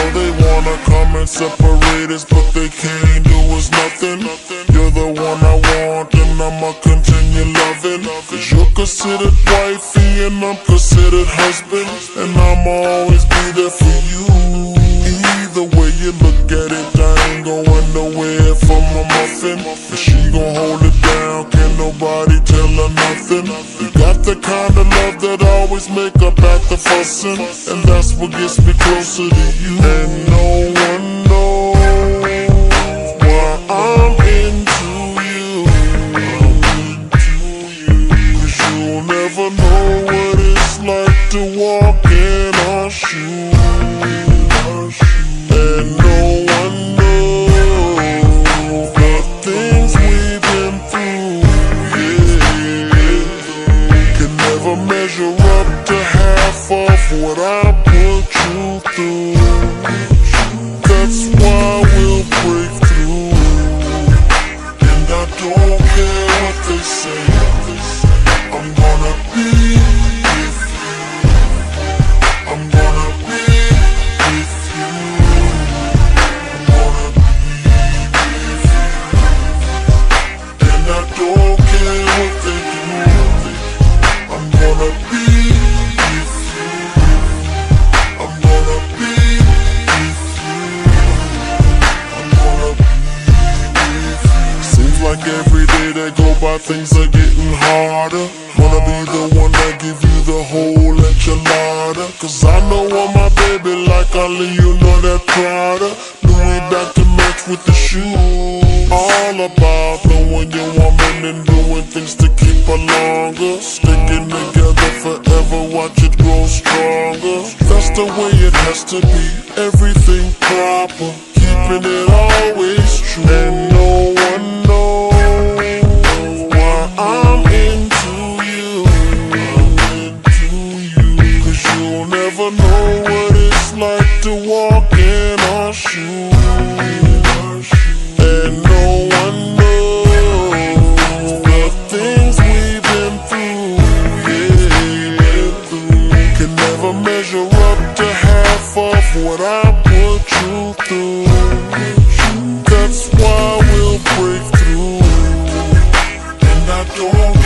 know they wanna come and separate us, but they can't do us nothing. You're the one I want and I'ma continue loving, cause you're considered wifey and I'm considered husband, and I'ma always be there for you. Either way you look at it, I ain't going nowhere from a muffin, and she gon' hold it down, can't nobody tell her nothing. You got the kind of love that always make up after fussing, and that's what gets me closer to you. And no one knows why I'm into you, cause you'll never know what it's like to walk in our shoes. And no one knows the things we've been through, yeah. Can never measure up to half of what I put you through. That's why we'll break through, and I don't care what they say. I'm gonna be with you, I'm gonna be with you, I'm gonna be with you, and I don't care what they do. I'm gonna be with you, I'm gonna be with you, I'm gonna be with you. Seems like every day that go by things are getting harder. Wanna be the one that give you the whole enchilada, cause I know what my baby like, I'll leave you know that Prada. Louis back to match with the shoes. All about knowing your woman and doing things to keep her longer. Sticking together forever, watch it grow stronger. That's the way it has to be, everything proper, keeping it always true. And no one knows why I'm into you, cause you'll never know what it's like to walk in our shoes. And no one knows the things we've been through, yeah. Can never measure up to half of what I put you through. That's why we'll break through, and I don't